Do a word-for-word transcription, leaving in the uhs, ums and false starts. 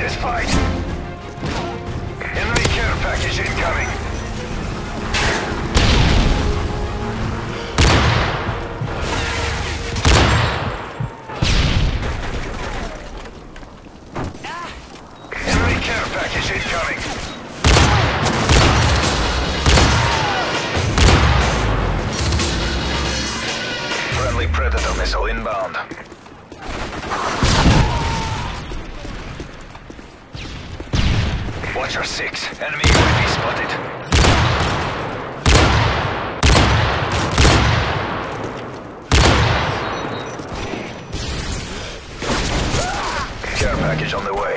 this fight! Enemy care package incoming! Enemy care package incoming! Friendly Predator missile inbound. Watcher six, enemy U A V spotted. Care package on the way.